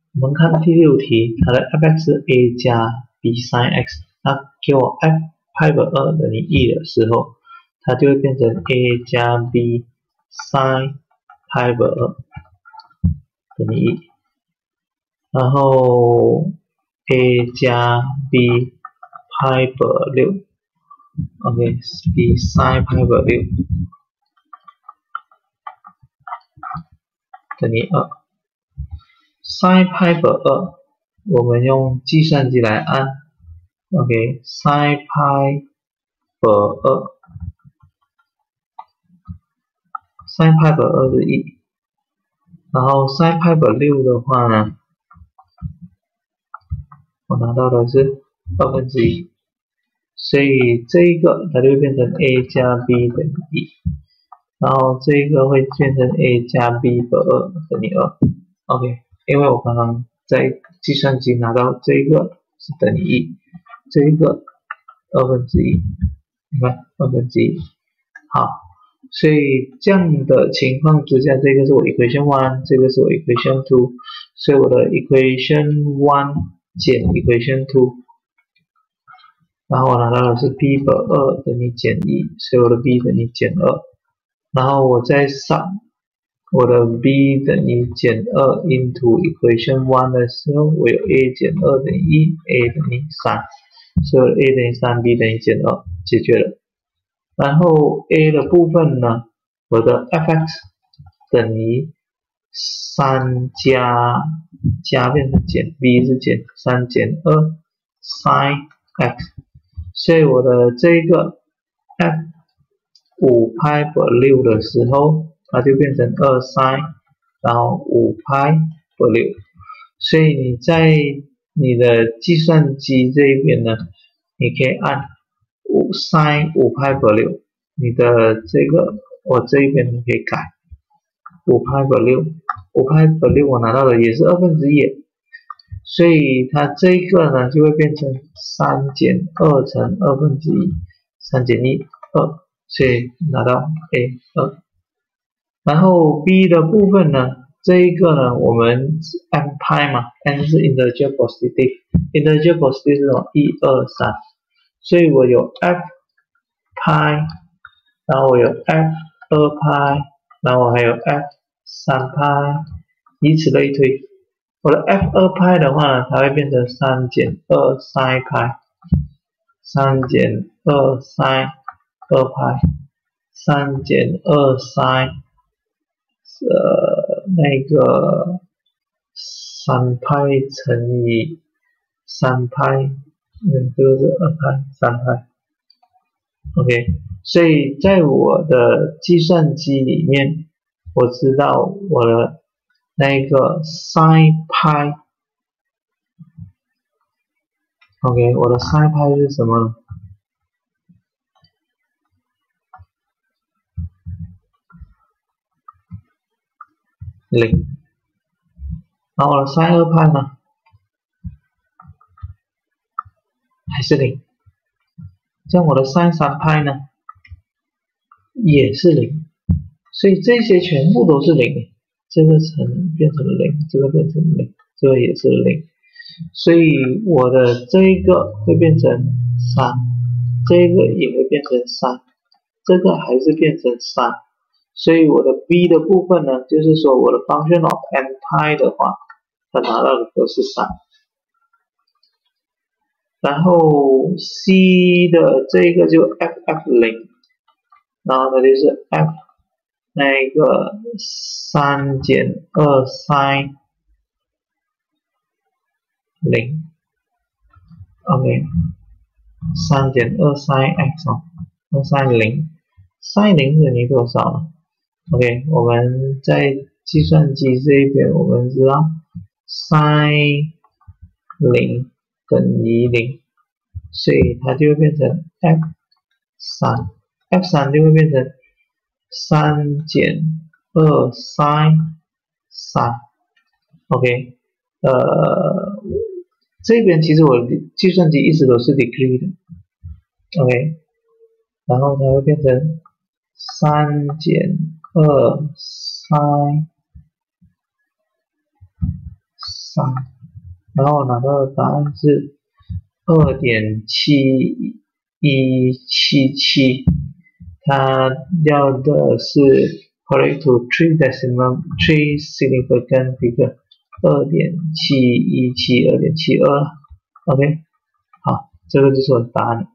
我们看第6题，它的 f(x) 是 a 加 b sin x， 那给我 f 派本2等于1的时候，它就会变成 a 加 b sin 派本2等于1，然后 a 加 b 派本6 ，OK， b sin 派本6等于2。sin 派本2，我们用计算机来按 ，OK， sin 派本2 ，sin 派本2是1，然后 sin 派本6的话呢，我拿到的是1/2，所以这一个它就会变成 a 加 b 等于1，然后这一个会变成 a 加 b 本2等于2 ，OK。因为我刚刚在计算机拿到这个是等于1，这一个1/2，你看1/2，好，所以这样的情况之下，这个是我 equation 1， 这个是我 equation 2， 所以我的 equation 1减 equation 2， 然后我拿到的是 b 本2等于减1，所以我的 b 等于减2，然后我再上我的 b 等于减2 into equation 1的时候，我有 a 减2等于1 ，a 等于3，所以 a 等于3 b 等于减2解决了。然后 a 的部分呢，我的 f(x) 等于3加变成减 b 是减3减2 sin x， 所以我的这个 f 5派本6的时候，它就变成2 sin， 然后5派本6，所以你在你的计算机这一边呢，你可以按5 sin 5派本6，你的这个我这一边可以改5派本6，5派本6我拿到的也是1/2，所以它这个呢就会变成3减2乘1/2，3减1 2，所以拿到 a 2。然后 b 的部分呢，这一个呢，我们是 n 派嘛 ，n 是 integer positive，integer positive 是什么？1、2、3，所以我有 f 派，然后我有 f 2派，然后我还有 f 3派，以此类推。我的 f 2派的话呢，它会变成3减2 sin 派，3减2 sin 2派，3减2 sin 那个3派乘以3派，这个是2派3派 ，OK。所以在我的计算机里面，我知道我的那个 sin 派 ，OK， 我的 sin 派是什么呢？0。然后我的 sin 2派呢，还是0。这样我的 sin 3派呢，也是0。所以这些全部都是0，这个变成0，这个变成0，这个也是0。所以我的这一个会变成3，这一个也会变成3，这个还是变成3。所以我的 b 的部分呢，就是说我的 function of n 派的话，它拿到的都是3。然后 c 的这个就 ff0，然后它就是 f 那个3减2 sin 0 ，OK， 3减2 sin x 2 sin 0 ，sin 0等于多少呢 ？OK， 我们在计算机这一边，我们知道 sin 0等于0，所以它就会变成 f3 就会变成3减2 sin 3，OK， 这边其实我的计算机一直都是 degree 的 ，OK， 然后它会变成3减2 sin 3，然后拿到的答案是 2.7177， 它要的是 correct to 3 significant figure 2.717 2.72， OK， 好，这个就是我的答案。